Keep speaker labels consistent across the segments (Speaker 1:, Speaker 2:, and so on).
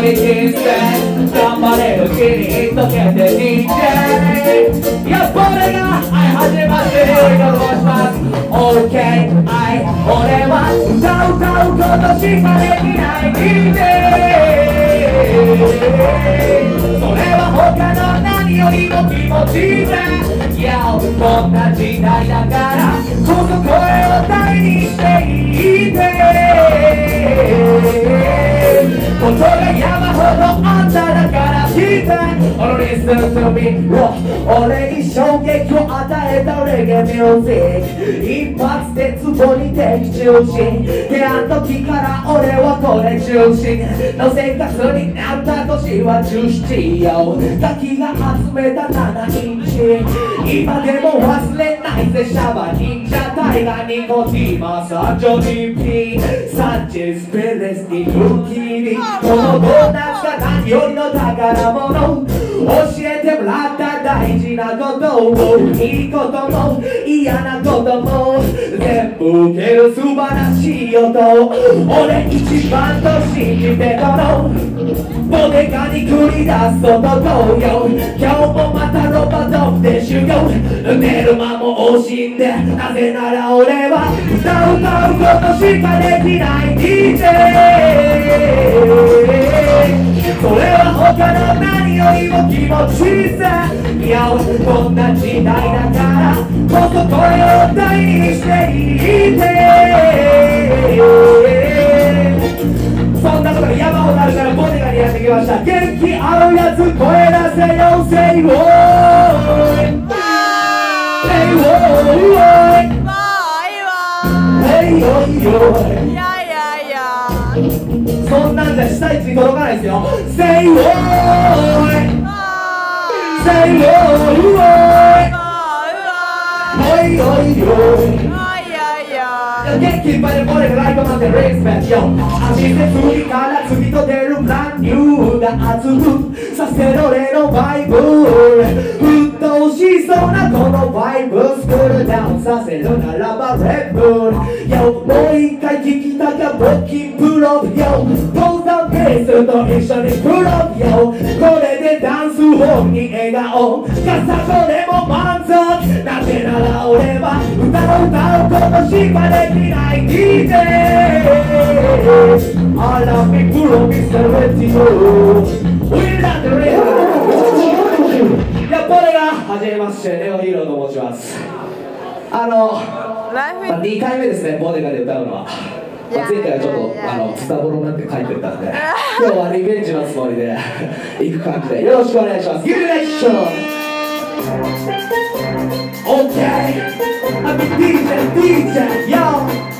Speaker 1: 人生頑張れるうちに溶けて DJ やっぱ俺が始まってるようにお願いします OK 俺は歌うことしかできない DJ それは他の何よりも気持ちいいぜいやこんな時代だからこそ声を大にしていてことが山ほどあんただから聞いてListen to me 俺に衝撃を与えたレゲエミュージック一発でツボに的中心出会った時から俺はこれ中心の生活になった年は17よ滝が集めた7インチ今でも忘れないぜシャバ忍者タイガニコティマサジョニーピーサッチェスペレスに空気にこのドーナツが何よりの宝物教えてもらった大事なことをいいことも嫌なことも全部受ける素晴らしい音俺一番と信じてこのボデカに繰り出す音同様今日もまたロバドフで修行寝る間も惜しんでなぜなら俺は歌うことしかできない DJ それは他の何よりも気持ちいいぜいやこんな時代だからこそ声を大にしていてそんなことが山ほどあるからボデガにやってきました元気あるやつ声出せよ Say what Say what Say what そんなんじゃ下位に届かないですよ Say what Say what おいおいおい元気いっぱいでこれがライトマンでリスペクトよ足で次から次と出るブランニューが熱くさせろ俺のバイブ沸騰しそうなこのバイブスクールダウンさせるならばレッドよもう一回聞きたか募金プロよポーザーベースと一緒にプロよこれでダンスホールに笑顔かさこでも満足なぜなら俺は歌うことしかできない DJ I love me プロミスターレッティオ We love the radio やっぱ俺がはじめましてネオヒーローと申します2回目ですねボデカで歌うのは前回はちょっとズタボロになって帰ってったんで今日はリベンジのつもりで行く感じでよろしくお願いします Give it a shot Okay I'm a DJ yo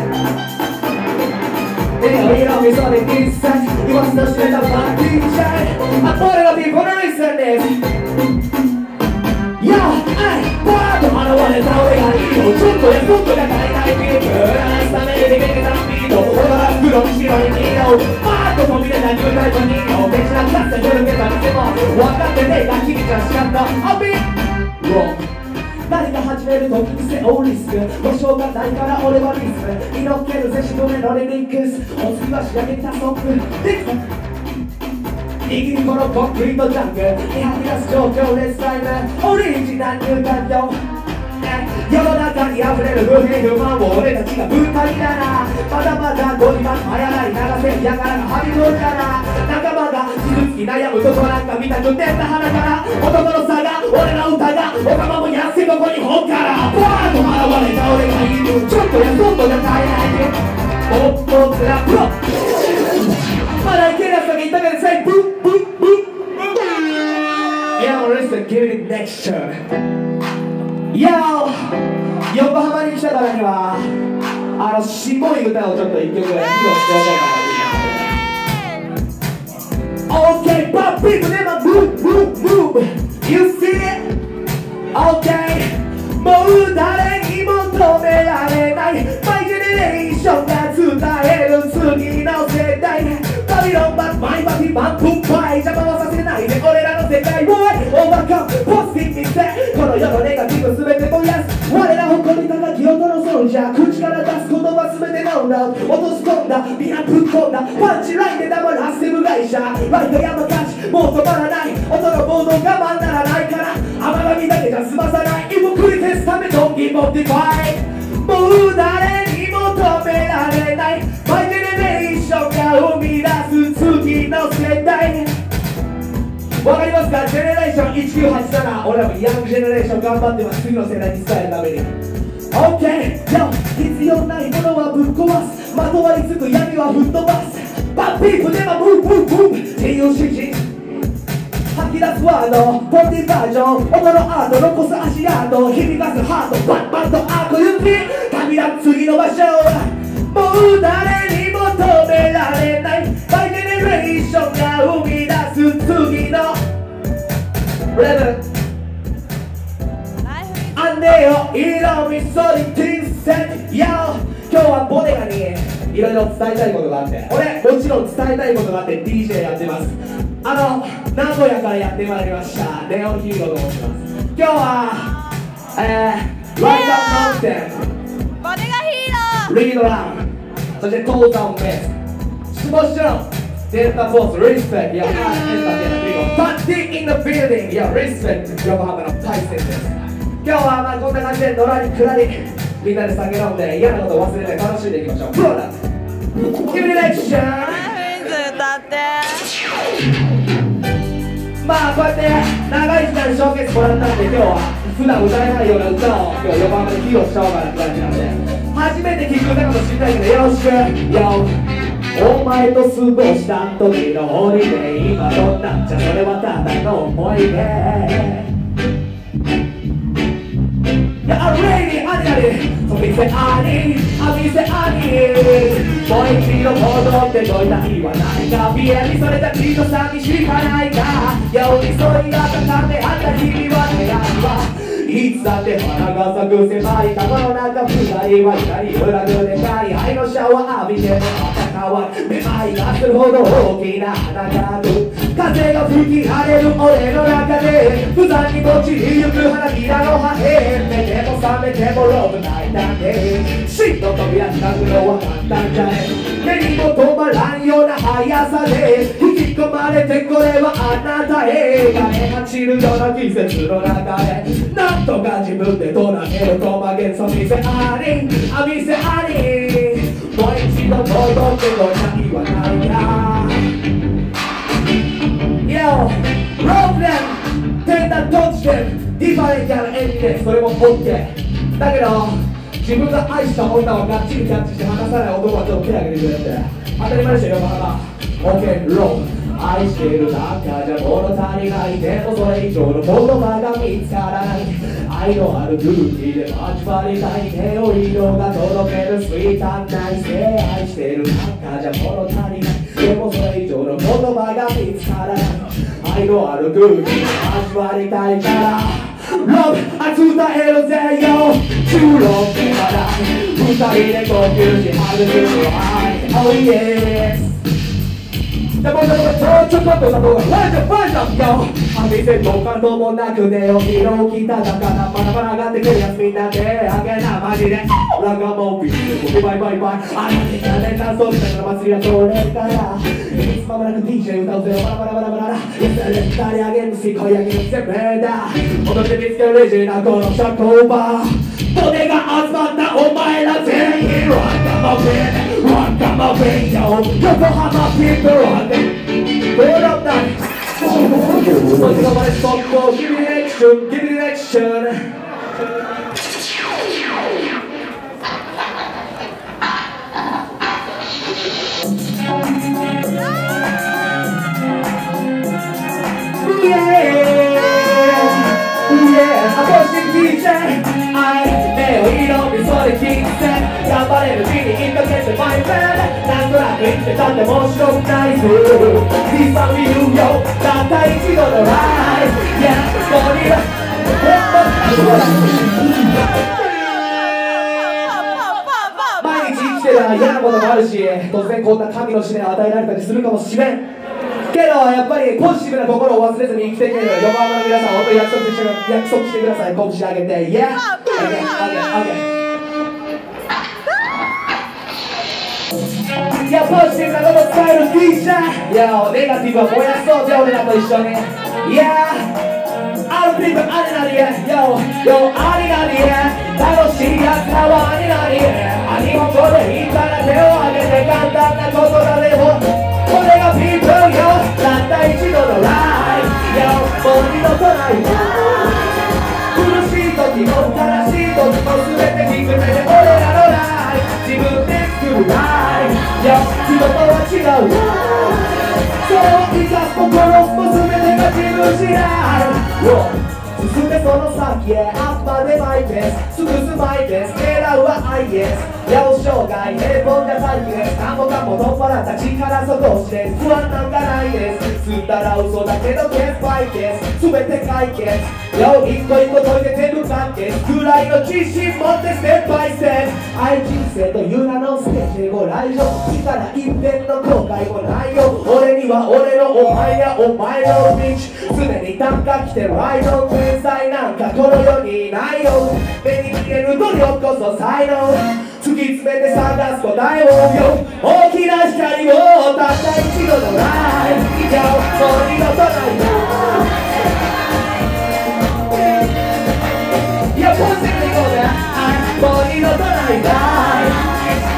Speaker 1: ネオヒーロー見そうで一切言わずとしてたバー DJ ボデカピーポルリスンですYo, ay, バーッと現れた俺がいいのちょっとやそっとが足りないピープラスためにビビたスピード俺は黒に白いニーノバーッと飛び出たニュータイプニーノ別なクラスで夜けた店も分かってねえが君じゃしかったアビー何が始める時に背負うリスク保証がないから俺はリスク身のっけるぜしとめのリリックスお次は仕上げたソングできた握りこのコンクリートジャングに吐き出す状況でスタイルオリジナルニュータイプ世の中に溢れる不平不満を俺たちがぶったりだなまだまだゴリマン早なり流せやからが張り取るから仲間が傷つき悩むとこなんか見たくてんだ鼻から男の差が俺の歌がおかまもやせここに本からバーッと現れた俺がいるちょっとやそっとじゃ足りないでおっとつらプロまだいけるやつだけ言ったけどさいブッブッブッYo, listen, give it next turn Yo 横浜に来たためには渋い歌をちょっと一曲披露しておこうかな OK, but people never move You see it? OK もう誰にも止められないマイジェネレーションが伝える次の世代バビロンバッマイバビバンプンパイ邪魔はさせないで俺らの世界をオーバーカムポジティブにしてこの世のネガティブ全て燃やす我ら誇り高き音のソルジャー口から出す言葉全てノーダウン落とし込んだビラぶっ込んだパンチラインで黙るハッセブ会社ライト山勝ちもう止まらない音の暴動我慢ならないから甘噛みだけじゃ済まさないイモクリテスためドンキーモティファイもう誰にも止められないマイジェネレーションが生み出す次の世代わかりますかジェネレーション1987俺らもヤングジェネレーション頑張ってます次の世代に伝えるために OK 必要ないものはぶっ壊すまとわりつく闇は吹っ飛ばすバッピープでもムーブムーブ自由主義吐き出すワードポンディバージョン音のアート残す足跡響かすハートバッバンとアーコユキ旅立つ次の場所もう誰にも止められないマイジェネレーションが生み出す次のレベルあんねよ色味そりティンセットよ今日はボネガにいろいろ伝えたいことがあって俺もちろん伝えたいことがあって DJ やってます名古屋からやってまいりましたネオンヒーローと申します今日はライトマウンテン
Speaker 2: ボネガヒーロー
Speaker 1: リードランそしてトータンベースもちろんデルタフォースリスペクトいやエンターテイナーパッティインザビルディングいやリスペクト横浜の大戦です今日はまあこんな感じでのらりくらりみんなで酒飲んで嫌なことを忘れて楽しんでいきましょうプロダクトキムレクション
Speaker 2: 歌って
Speaker 1: まあこうやって長い時間ショーケースもらったんで今日は普段歌えないような歌を今日横浜で披露しちゃおうかなって感じなんで初めて聴く歌かもしれないけどよろしくよお前と過ごした時のホリデー今どんなんじゃそれはただの思い出I'm ready, I'm ready そう店あり、店ありもう一度戻ってどいた日はないかビエにそれだけの寂しかないか寄り添いが高め合った日々は願いはいつだって花が咲く狭い川の中二人は光フラグでかい愛のシャワー浴びてもまた変わるめまいがするほど大きな花が咲く風が吹き荒れる俺の中で無残に落ちりゆく花びらの破片目でも覚めてもロブ泣いたんで真の扉開くのは簡単じゃね目にも止まらんような速さで引き込まれてこれはあなたへ走るような季節の中でなんとか自分で唱えると曲げそ店あり店ありもう一度戻ってこいな言わないかYo, problem 手だ閉じてディファレントな演技でそれも OK だけど自分が愛した女をがっちりキャッチして離さない男はちょっと手挙げてくれって当たり前でしょ横浜 OK ロー愛してる中じゃ物足りないでもそれ以上の言葉が見つからない愛のある空気で交わりたい手を色が届けるスイートアンナイスで愛してる中じゃ物足りないでもそれ以上の言葉が見つからない愛のある空気で交わりたいからLove 熱歌えるぜよ16年まだ二人で呼吸し育む愛 Oh yesちょっと待ってファイトよ店と感動もなく寝起きの起きただからバラバラ上がってくるやつみんなであげなマジでラガモビーバイバイバイあなたがねたそうしたから祭りはそれからいつまもなく DJ 歌うぜバラバラバラバララやつらで二人上げるし声上げる全部だ踊って見つけるレジなこの社交場骨が集まったお前ら全員 Rock my way, yo横浜 people rock Hold up that So somebody stop, give me action, give me action Acoustic DJ 目を色見それ聞いて頑張れる日に引っ掛けてマイペンなんとなく生きてたって面白くないぞ This one we do yo たった一度のライフ Yeah ここには毎日生きてたら嫌なこともあるし突然こんな神の試練を与えられたりするかもしれんけどやっぱりポジティブな心を忘れずに生きていける横浜の皆さん、本当に約束してください。拳上げて、イエーイ。いや、ポジティブなこと伝える DJ。いや、ネガティブは燃やそうぜ、俺らと一緒に。いや、あるピープルありなりや、よ、ありなりや、楽しいやつらはありなりや。日本語で言ったら手を挙げて簡単なことだね。これがピープルよ、たった一度のライフよ、もう二度とない苦しい時も悲しい時も全てひっくるめて俺らのライフ、自分で作るライフよ、人とは違うそう生かす心も全てが自分次第進めその先へあくまでマイペース尽くすマイペース狙うは愛です八百生涯平凡な体験何もかも取っ払った力底して不安なんかないです吸ったら嘘だけどケースバイケース全て解決よ一個一個解いて全部完結くらいの自信持ってステップバイステップ愛人生という名のステージご来場力一辺の後悔もないよ俺には俺のお前やお前の道常に短歌来てる愛の天才なんかこの世にいないよ目に見える努力こそ才能突き詰めて探す答えをよ大きな光をたった一度のライフいやもう二度とないいやポジティブにいこうぜもう二度とないライフ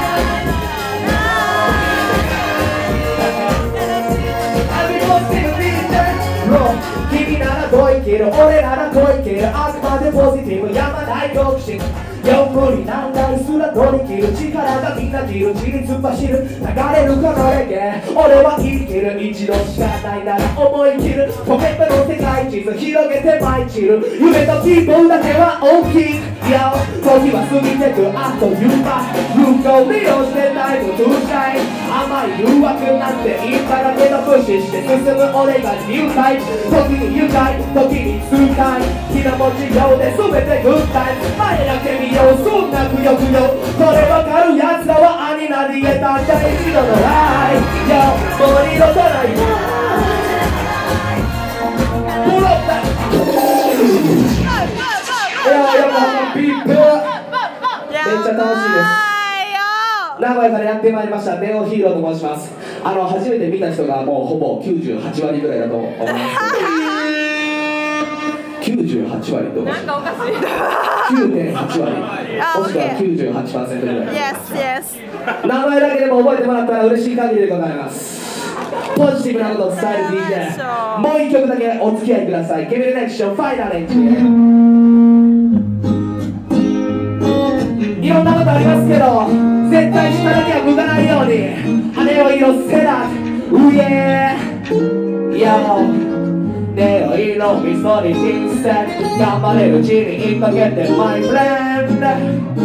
Speaker 1: 君ならこう生きる俺ならこう生きるあくまでポジティブやまない好奇心よ無理難題すら乗り切る力がみんな切る自立走る流れるこのレゲエ俺は生きる一度しかないなら思い切るポケットの世界地図広げて舞い散る夢と希望だけは大きいいや時は過ぎてくあっという間文化を利用してタイムトゥーシャイン甘い誘惑なんていいからけど無視して進む俺がニュータイプ時に愉快時に痛快気の持ちようで全てグッタイム前だけ見ようそんなくよくよこれわかるやつらはアニナリエたった一度のライフよもう二度とないポロッタいややっぱピープルめっちゃ楽しいです名古屋からやってまいりましたネオヒーローと申します初めて見た人がもうほぼ98割ぐらいだと思います98割とか
Speaker 2: なんかおかしい
Speaker 1: 9.8割もしくは 98% ぐらい
Speaker 2: Yes
Speaker 1: 名前だけでも覚えてもらったら嬉しい限りでございますポジティブなことを伝える DJ もう一曲だけお付き合いください Give me the next show ファイナルエンジいろんなことありますけど絶対下だけは向かないように羽を色せなうえよネオ色みそに人生頑張れるうちにかけて My friend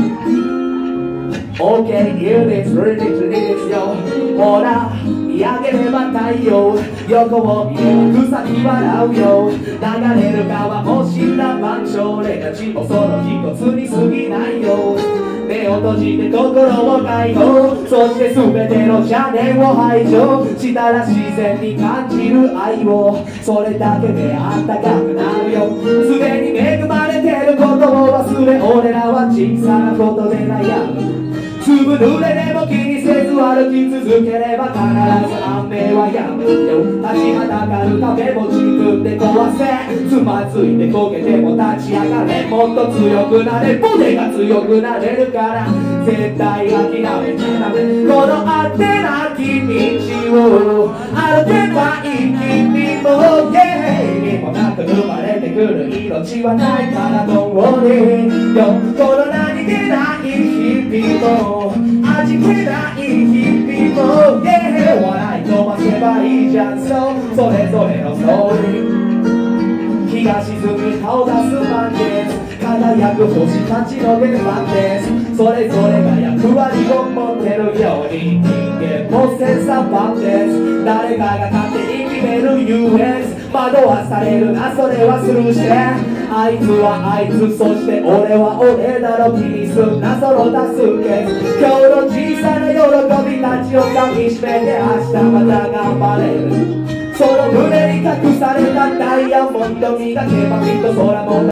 Speaker 1: OK, you this, ridiculous よほら見上げれば太陽横を見れば草に笑うよ流れる川も死んだ万象俺たちもその一つに過ぎないよ目を閉じて心を解放そして全ての邪念を排除したら自然に感じる愛をそれだけであったかくなるよすでに恵まれてることを忘れ俺らは小さなことで悩む粒濡れでも気にせず歩き続ければ必ず雨は止むよ立ちはだかる壁も自分で壊せつまずいてこけても立ち上がれもっと強くなれ骨が強くなれるから絶対諦めちゃダメこのあってなき道を歩けばいい君もゲイにもなく生まれてくる命はないからどうによこの何気ない日々も味気ない日々も、笑い飛ばせばいいじゃんそうそれぞれのストーリー日が沈み顔出す番です輝く星たちの出番ですそれぞれが役割を持ってるように人間も千差万別誰かが勝手に決める US 惑わされるなそれはスルーしてあいつはあいつそして俺は俺だろ気にすんなその多数決今日の小さな喜びたちをかみしめて明日また頑張れるその胸に隠されたダイヤモンド磨けばきっと空も